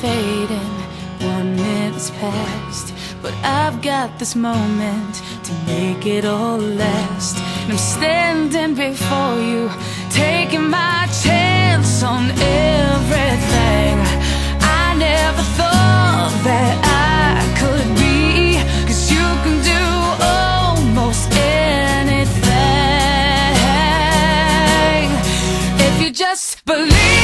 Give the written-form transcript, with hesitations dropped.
fading, 1 minute's past, but I've got this moment to make it all last. And I'm standing before you, taking my chance on everything I never thought that I could be. 'Cause you can do almost anything if you just believe.